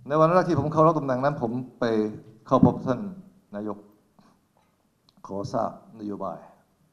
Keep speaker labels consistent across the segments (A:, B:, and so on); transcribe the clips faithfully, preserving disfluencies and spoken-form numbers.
A: ในวันแรกที่ผมเข้ารับตำแหน่งนั้นผมไปเข้าพบท่านนายกขอทราบนโยบาย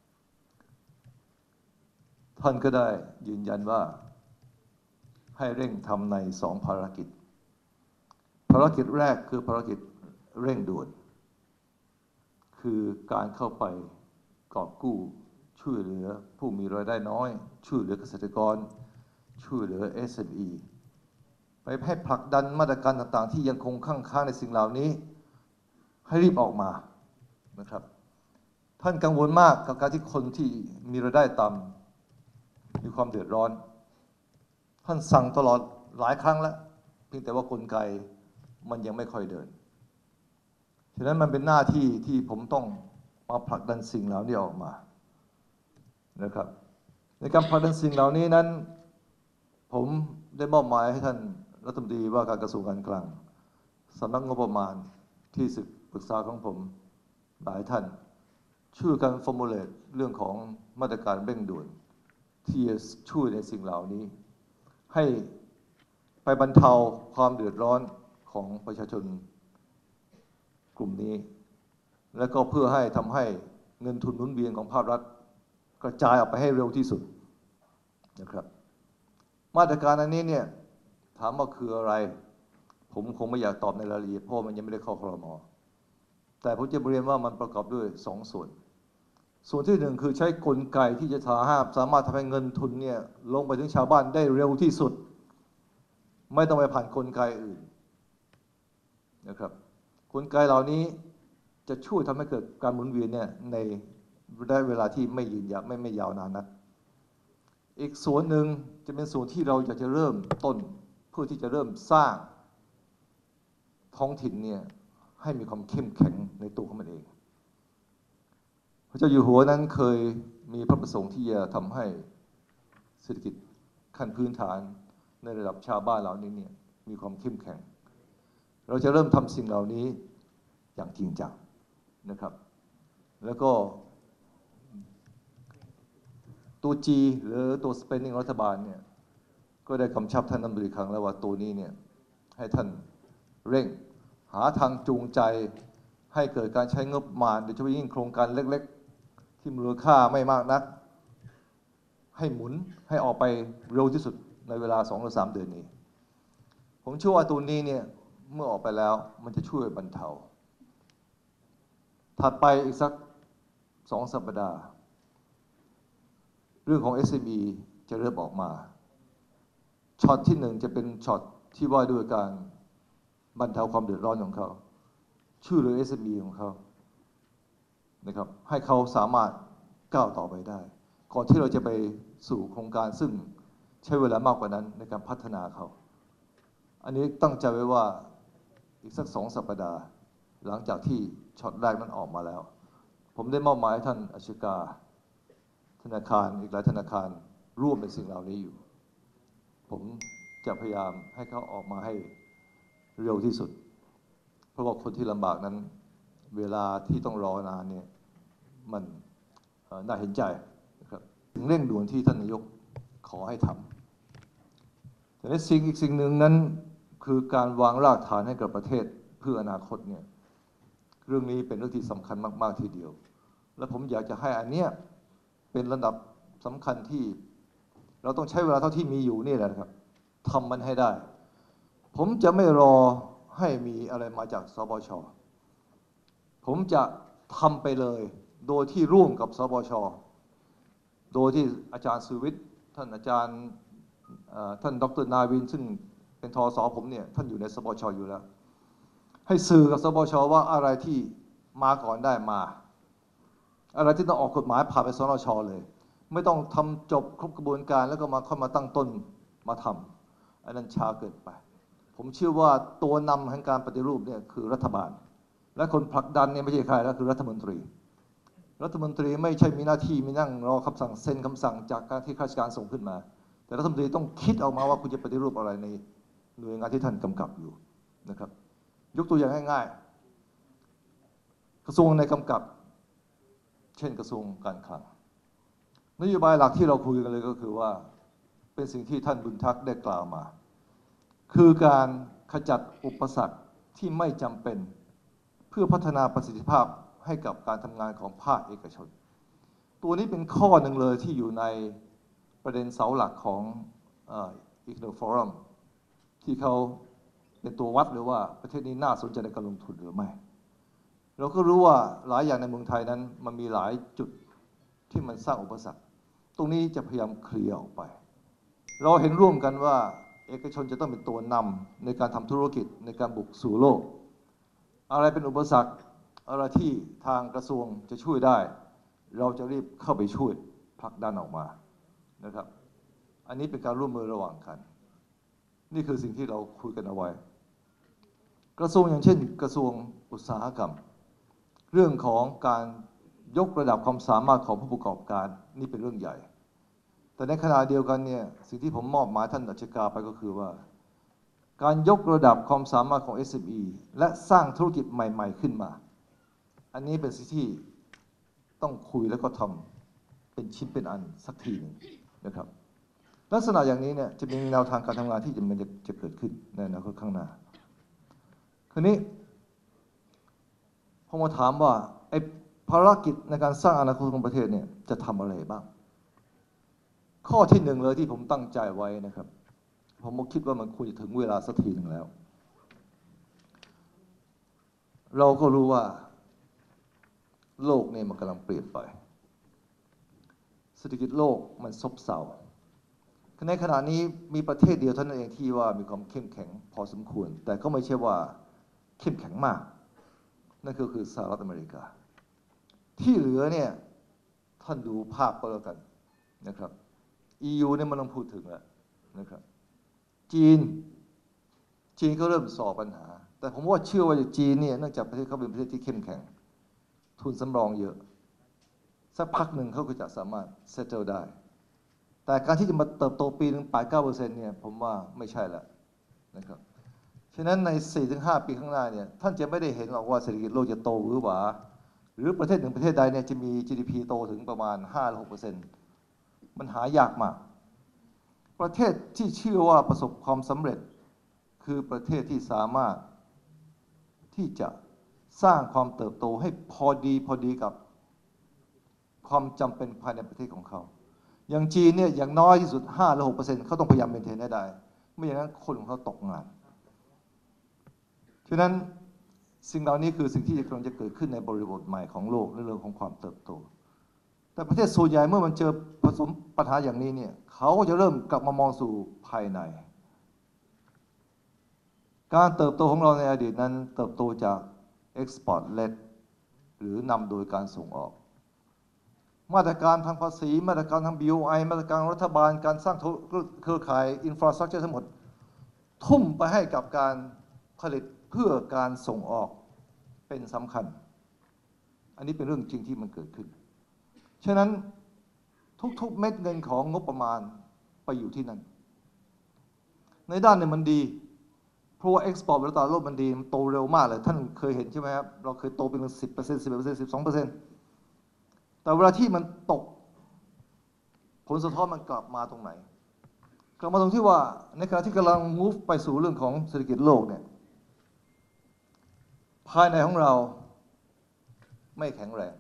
A: ท่านก็ได้ยืนยันว่าให้เร่งทำในสองภารกิจภารกิจแรกคือภารกิจเร่งด่วนคือการเข้าไปกอบกู้ช่วยเหลือผู้มีรายได้น้อยช่วยเหลือเกษตรกรช่วยเหลือ เอส เอ็ม อี ไปให้ผลักดันมาตรการต่างๆที่ยังคงค้างค้างในสิ่งเหล่านี้ให้รีบออกมานะครับท่านกังวลมากกับการที่คนที่มีรายได้ต่ำมีความเดือดร้อนท่านสั่งตลอดหลายครั้งแล้วเพียงแต่ว่ากลไกมันยังไม่ค่อยเดินฉะนั้นมันเป็นหน้าที่ที่ผมต้องมาผลักดันสิ่งเหล่านี้ออกมานะครับในการผลักดันสิ่งเหล่านี้นั้นผมได้มอบหมายให้ท่านรัฐมนตรีว่าการกระทรวงการคลังสำนักงบประมาณที่ศึกปรึกษาของผมหลายท่านช่วยกันฟอร์มูลเลตเรื่องของมาตรการเร่งด่วนที่จะช่วยในสิ่งเหล่านี้ให้ไปบรรเทาความเดือดร้อนของประชาชนกลุ่มนี้และก็เพื่อให้ทำให้เงินทุนหมุนเวียนของภาครัฐกระจายออกไปให้เร็วที่สุดนะครับมาตรการอันนี้เนี่ยถามว่าคืออะไรผมคงไม่อยากตอบในรายละเอียดเพราะมันยังไม่ได้เข้าครม.แต่ผมจะเรียนว่ามันประกอบด้วยสองส่วนส่วนที่หนึ่งคือใช้กลไกที่จะสามารถทำให้เงินทุนเนี่ยลงไปถึงชาวบ้านได้เร็วที่สุดไม่ต้องไปผ่านกลไกอื่นนะครับกลไกเหล่านี้จะช่วยทำให้เกิดการหมุนเวียนเนี่ยในได้เวลาที่ไม่ยืนยาวไม่ไม่ยาวนานนักอีกส่วนหนึ่งจะเป็นส่วนที่เราอยากจะเริ่มต้นเพื่อที่จะเริ่มสร้างท้องถิ่นเนี่ยให้มีความเข้มแข็งในตัวของมันเองพระเจ้าอยู่หัวนั้นเคยมีพระประสงค์ที่จะทำให้เศรษฐกิจขั้นพื้นฐานในระดับชาวบ้านเหล่านี้เนี่ยมีความเข้มแข็งเราจะเริ่มทำสิ่งเหล่านี้อย่างจริงจังนะครับแล้วก็ตัว G หรือตัว spending รัฐบาลเนี่ยก็ได้กำชับท่านรัฐมนตรีครั้งแล้วว่าตัวนี้เนี่ยให้ท่านเร่งหาทางจูงใจให้เกิดการใช้งบประมาณโดยเฉพาะยิ่งโครงการเล็กๆที่มูลค่าไม่มากนักให้หมุนให้ออกไปเร็วที่สุดในเวลาสองหรือสามเดือนนี้ผมเชื่อว่าตัวนี้เนี่ยเมื่อออกไปแล้วมันจะช่วยบรรเทาถัดไปอีกสักสองสัปดาห์เรื่องของ เอส เอ็ม อี จะเริ่มออกมาช็อตที่หนึ่งจะเป็นช็อตที่ว่าด้วยการบรรเทาความเดือดร้อนของเขาช่วยเหลือ เอส เอ็ม อี ของเขานะครับให้เขาสามารถก้าวต่อไปได้ก่อนที่เราจะไปสู่โครงการซึ่งใช้เวลามากกว่านั้นในการพัฒนาเขาอันนี้ตั้งใจไว้ว่าอีกสักสองสัปดาห์หลังจากที่ช็อตแรกนั้นออกมาแล้วผมได้มอบหมายให้ท่านอัชกาธนาคารอีกหลายธนาคารร่วมในสิ่งเหล่านี้อยู่ผมจะพยายามให้เขาออกมาให้เร็วที่สุดเพราะว่าคนที่ลำบากนั้นเวลาที่ต้องรอนานเนี่ยมันน่าเห็นใจนะครับถึงเร่งด่วนที่ท่านนายกขอให้ทำแต่ในสิ่งอีกสิ่งหนึ่งนั้นคือการวางรากฐานให้กับประเทศเพื่ออนาคตเนี่ยเรื่องนี้เป็นเรื่องที่สำคัญมากๆทีเดียวและผมอยากจะให้อันเนี้ยเป็นระดับสำคัญที่เราต้องใช้เวลาเท่าที่มีอยู่นี่แหละครับทำมันให้ได้ผมจะไม่รอให้มีอะไรมาจากสบช.ผมจะทำไปเลยโดยที่ร่วมกับสบช.โดยที่อาจารย์สุวิทย์ท่านอาจารย์ท่านดร.นาวินซึ่งเป็นทศ.ผมเนี่ยท่านอยู่ในสบช.อยู่แล้วให้สื่อกับสบช.ว่าอะไรที่มาก่อนได้มาอะไรที่ต้องออกกฎหมายผ่านไปสนช.เลยไม่ต้องทำจบครบกระบวนการแล้วก็มาค่อยมาตั้งต้นมาทำอันนั้นช้าเกินไปผมเชื่อว่าตัวนำแห่งการปฏิรูปเนี่ยคือรัฐบาลและคนผลักดันเนี่ยไม่ใช่ใครแล้วคือรัฐมนตรีรัฐมนตรีไม่ใช่มีหน้าที่มีนั่งรอคำสั่งเซ็นคำสั่งจากการที่ข้าราชการส่งขึ้นมาแต่รัฐมนตรีต้องคิดออกมาว่าคุณจะปฏิรูปอะไรในหน่วยงานที่ท่านกำกับอยู่นะครับยกตัวอย่างง่ายๆกระทรวงในกำกับเช่นกระทรวงการคลังนโยบายหลักที่เราคุยกันเลยก็คือว่าเป็นสิ่งที่ท่านบุญทักษ์ได้กล่าวมาคือการขจัดอุปสรรคที่ไม่จำเป็นเพื่อพัฒนาประสิทธิภาพให้กับการทำงานของภาคเอกชนตัวนี้เป็นข้อหนึ่งเลยที่อยู่ในประเด็นเสาหลักของอีกโนฟอรัมที่เขาเป็นตัววัดหรือว่าประเทศนี้น่าสนใจในการลงทุนหรือไม่เราก็รู้ว่าหลายอย่างในเมืองไทยนั้นมันมีหลายจุดที่มันสร้างอุปสรรคตรงนี้จะพยายามเคลียร์ออกไปเราเห็นร่วมกันว่าเอกชนจะต้องเป็นตัวนำในการทำธุรกิจในการบุกสู่โลกอะไรเป็นอุปสรรคอะไรที่ทางกระทรวงจะช่วยได้เราจะรีบเข้าไปช่วยผลักดันออกมานะครับอันนี้เป็นการร่วมมือระหว่างกันนี่คือสิ่งที่เราคุยกันเอาไว้กระทรวงอย่างเช่นกระทรวงอุตสาหกรรมเรื่องของการยกระดับความสามารถของผู้ประกอบการนี่เป็นเรื่องใหญ่แต่ในขณะเดียวกันเนี่ยสิ่งที่ผมมอบหมายท่านอัจฉริยะไปก็คือว่าการยกระดับความสามารถของ เอส เอ็ม อี และสร้างธุรกิจใหม่ๆขึ้นมาอันนี้เป็นสิ่งที่ต้องคุยแล้วก็ทำเป็นชิ้นเป็นอันสักทีหนึ่งนะครับลักษณะอย่างนี้เนี่ยจะมีแนวทางการทำงานที่จะมันจะเกิดขึ้นในอนาคตข้างหน้าคราวนี้พอมาถามว่าไอ้ภารกิจในการสร้างอนาคตของประเทศเนี่ยจะทำอะไรบ้างข้อที่หนึ่งเลยที่ผมตั้งใจไว้นะครับผมคิดว่ามันควรจะถึงเวลาสักทีหนึ่งแล้วเราก็รู้ว่าโลกเนี่ยมันกำลังเปลี่ยนไปเศรษฐกิจโลกมันซบเซาในขณะนี้มีประเทศเดียวเท่านั้นเองที่ว่ามีความเข้มแข็งพอสมควรแต่ก็ไม่ใช่ว่าเข้มแข็งมากนั่นก็คือสหรัฐอเมริกาที่เหลือเนี่ยท่านดูภาพก็แล้วกันนะครับ อี ยู เนี่ยมันต้องพูดถึงแล้วนะครับจีนจีนก็เริ่มสอบปัญหาแต่ผมว่าเชื่อว่าจีนเนี่ยเนื่องจากประเทศเขาเป็นประเทศที่เข้มแข็งทุนสำรองเยอะสักพักหนึ่งเขาก็จะสามารถเซตเติลได้แต่การที่จะมาเติบโตปีหนึ่ง แปดถึงเก้าเปอร์เซ็นต์ เนี่ยผมว่าไม่ใช่แล้วนะครับฉะนั้นใน สี่ถึงห้า ปีข้างหน้าเนี่ยท่านจะไม่ได้เห็นหรอกว่าเศรษฐกิจโลกจะโตหรือหวาหรือประเทศหนึ่งประเทศใดเนี่ยจะมี จี ดี พี โตถึงประมาณ ห้าถึงหกเปอร์เซ็นต์ มันหายากมากประเทศที่เชื่อว่าประสบความสำเร็จคือประเทศที่สามารถที่จะสร้างความเติบโตให้พอดีพอดีกับความจำเป็นภายในประเทศของเขาอย่างจีนเนี่ยอย่างน้อยที่สุด ห้า หรือ หกเปอร์เซ็นต์ เขาต้องพยายามเมนเทนให้ได้ไม่อย่างนั้นคนของเขาตกงานฉะนั้นสิ่งเหล่านี้คือสิ่งที่กำลังจะเกิดขึ้นในบริบทใหม่ของโลกในเรื่องของความเติบโตแต่ประเทศส่วนใหญ่เมื่อมันเจอผสมปัญหาอย่างนี้เนี่ยเขาก็จะเริ่มกลับมามองสู่ภายในการเติบโตของเราในอดีตนั้นเติบโตจาก export led หรือนำโดยการส่งออกมาตรการทางภาษีมาตรการทาง บี โอ ไอ มาตรการรัฐบาลการสร้างเครือข่ายอินฟราสตรัคเจอร์ทั้งหมดทุ่มไปให้กับการผลิตเพื่อการส่งออกเป็นสำคัญอันนี้เป็นเรื่องจริงที่มันเกิดขึ้นฉะนั้นทุกๆเม็ดเงินของงบประมาณไปอยู่ที่นั่นในด้านหนึ่งมันดีเพราะว่าเอ็กซ์พอร์ตในตลาดโลกมันดีมันโตเร็วมากเลยท่านเคยเห็นใช่ไหมครับเราเคยโตเป็นสิบเปอร์เซ็นต์สิบเปอร์เซ็นต์สิบสองเปอร์เซ็นต์แต่เวลาที่มันตกผลสะท้อนมันกลับมาตรงไหนกลับมาตรงที่ว่าในขณะที่กำลัง move ไปสู่เรื่องของเศรษฐกิจโลกเนี่ยภายในของเราไม่แข็งแรง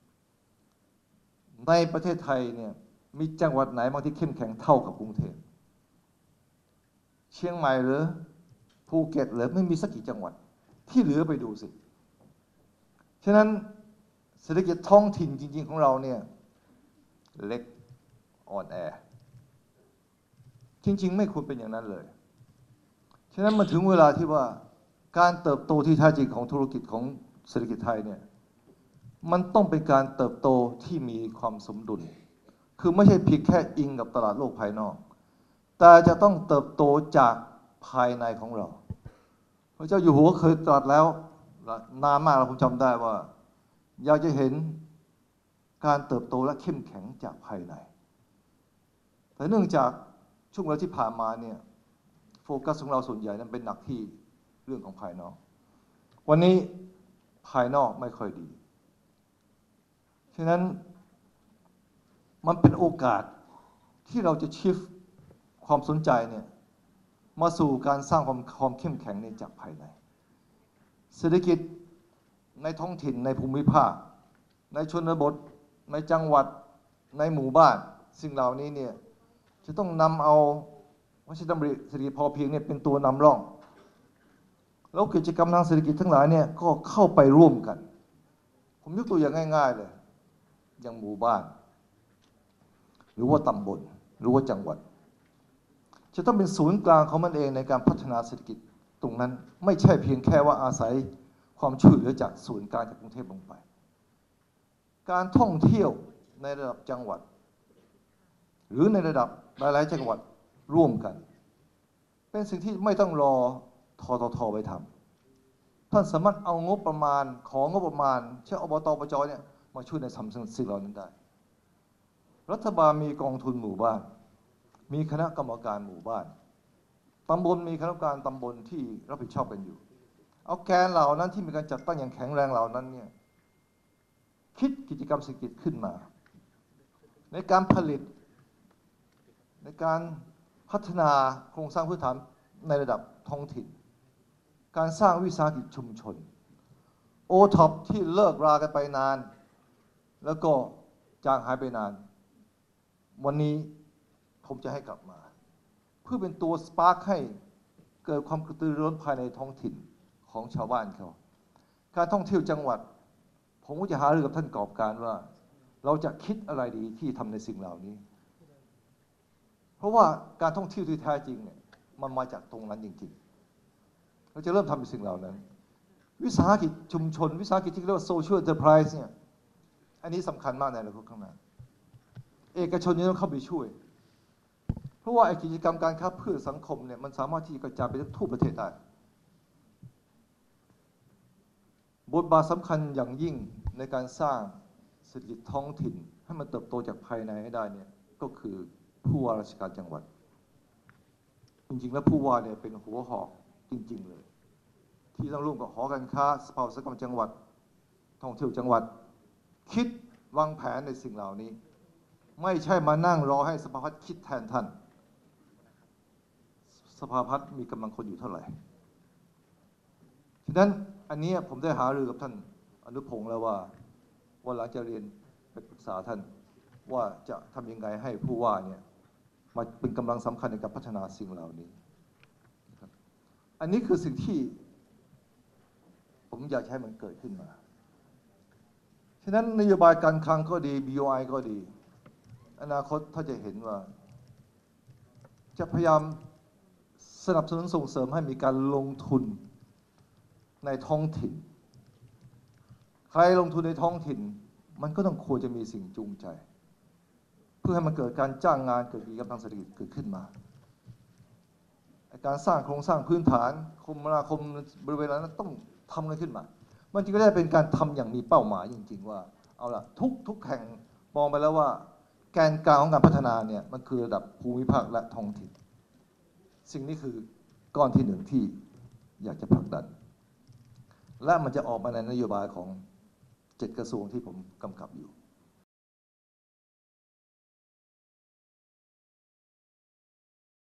A: ในประเทศไทยเนี่ยมีจังหวัดไหนบางที่เข้มแข็งเท่ากับกรุงเทพเชียงใหม่หรือภูเก็ตหรือไม่มีสักกี่จังหวัดที่เหลือไปดูสิฉะนั้นเศรษฐกิจท้องถิ่นจริงๆของเราเนี่ยเล็กอ่อนแอจริงๆไม่ควรเป็นอย่างนั้นเลยฉะนั้นมาถึงเวลาที่ว่าการเติบโตที่แท้จริงของธุรกิจของเศรษฐกิจไทยเนี่ยมันต้องเป็นการเติบโตที่มีความสมดุลคือไม่ใช่เพียงแค่อิงกับตลาดโลกภายนอกแต่จะต้องเติบโตจากภายในของเราพระเจ้าอยู่หัวเคยตรัสแล้วนานมากแล้วผมจำได้ว่าอยากจะเห็นการเติบโตและเข้มแข็งจากภายในแต่เนื่องจากช่วงเวลาที่ผ่านมาเนี่ยโฟกัสของเราส่วนใหญ่นั้นเป็นหนักที่เรื่องของภายนอกวันนี้ภายนอกไม่ค่อยดีฉะนั้นมันเป็นโอกาสที่เราจะชิฟความสนใจเนี่ยมาสู่การสร้างความความเข้มแข็งในจากภายในเศรษฐกิจในท้องถิ่นในภูมิภาคในชนบทในจังหวัดในหมู่บ้านสิ่งเหล่านี้เนี่ยจะต้องนำเอาพระราชดำริเศรษฐกิจพอเพียงเนี่ยเป็นตัวนำร่องแล้วกิจกรรมทางเศรษฐกิจทั้งหลายเนี่ยก็เข้าไปร่วมกันผมยกตัวอย่างง่ายๆเลยอย่างหมู่บ้านหรือว่าตำบลหรือว่าจังหวัดจะต้องเป็นศูนย์กลางของมันเองในการพัฒนาเศรษฐกิจตรงนั้นไม่ใช่เพียงแค่ว่าอาศัยความช่วยเหลือจากศูนย์กลางจากกรุงเทพลงไปการท่องเที่ยวในระดับจังหวัดหรือในระดับหลายๆจังหวัดร่วมกันเป็นสิ่งที่ไม่ต้องรอทททไปทำท่านสามารถเอางบประมาณของงบประมาณเช่นอบต.อบจ.เนี่ยมาช่วยในทำสิ่งเหล่านั้นได้รัฐบาลมีกองทุนหมู่บ้านมีคณะกรรมการหมู่บ้านตำบลมีคณะกรรมการตำบลที่รับผิดชอบกันอยู่เอาแกนเหล่านั้นที่มีการจัดตั้งอย่างแข็งแรงเหล่านั้นเนี่ยคิดกิจกรรมเศรษฐกิจขึ้นมาในการผลิตในการพัฒนาโครงสร้างพื้นฐานในระดับท้องถิ่นการสร้างวิสาหกิจชุมชนโอท็อปที่เลิกรากันไปนานแล้วก็จางหายไปนานวันนี้ผมจะให้กลับมาเพื่อเป็นตัวสปาร์คให้เกิดความกระตือรือร้นภายในท้องถิ่นของชาวบ้านเขาการท่องเที่ยวจังหวัดผมก็จะหารือกับท่านกอบการว่าเราจะคิดอะไรดีที่ทำในสิ่งเหล่านี้เพราะว่าการท่องเที่ยวที่แท้จริงเนี่ยมันมาจากตรงนั้นจริงๆเราจะเริ่มทำในสิ่งเหล่านั้นวิสาหกิจชุมชนวิสาหกิจที่เรียกว่า social enterprise เนี่ยอันนี้สำคัญมากในอนาคตข้างหน้าเอกชนจะต้องเข้าไปช่วยเพราะว่าไอ้กิจกรรมการค้าเพื่อสังคมเนี่ยมันสามารถที่จะกระจายไปทั่วประเทศได้บทบาทสำคัญอย่างยิ่งในการสร้างเศรษฐกิจท้องถิ่นให้มันเติบโตจากภายในให้ได้เนี่ยก็คือผู้ว่าราชการจังหวัดจริงๆแล้วผู้ว่าเนี่ยเป็นหัวหอกจริงๆเลยที่ต้องร่วมกับหอการค้าสภาอุตสาหกรรมจังหวัดท่องเที่ยวจังหวัดคิดวางแผนในสิ่งเหล่านี้ไม่ใช่มานั่งรอให้สภาพัฒน์คิดแทนท่านสภาพัฒน์มีกำลังคนอยู่เท่าไหร่ฉะนั้นอันนี้ผมได้หารือกับท่านอนุพงศ์แล้วว่าวันหลังจะเรียนไปปรึกษาท่านว่าจะทำยังไงให้ผู้ว่าเนี่ยมาเป็นกำลังสำคัญในการพัฒนาสิ่งเหล่านี้อันนี้คือสิ่งที่ผมอยากให้มันเกิดขึ้นมาฉะนั้นนโยบายการคลังก็ดี บี โอ ไอ ก็ดีอนาคตถ้าจะเห็นว่าจะพยายามสนับสนุนส่งเสริมให้มีการลงทุนในท้องถิ่นใครลงทุนในท้องถิ่นมันก็ต้องควรจะมีสิ่งจูงใจเพื่อให้มันเกิดการจ้างงานเกิดกิจกรรมทางเศรษฐกิจเกิดขึ้นมาการสร้างโครงสร้างพื้นฐานคมนาคมบริเวณนั้นต้องทำกันขึ้นมามันจึงได้เป็นการทำอย่างมีเป้าหมายจริงๆว่าเอาล่ะทุกทุกแห่งมองไปแล้วว่าแกนกลางของการพัฒนาเนี่ยมันคือระดับภูมิภาคและท้องถิ่นสิ่งนี้คือก้อนที่หนึ่งที่อยากจะผลักดันและมันจะออกมาในนโยบายของเจ็ดกระทรวงที่ผมกำกับอยู่